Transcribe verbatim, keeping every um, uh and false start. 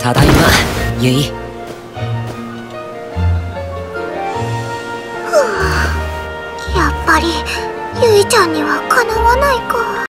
ただいま、ゆい。 やっぱりゆいちゃんにはかなわないか。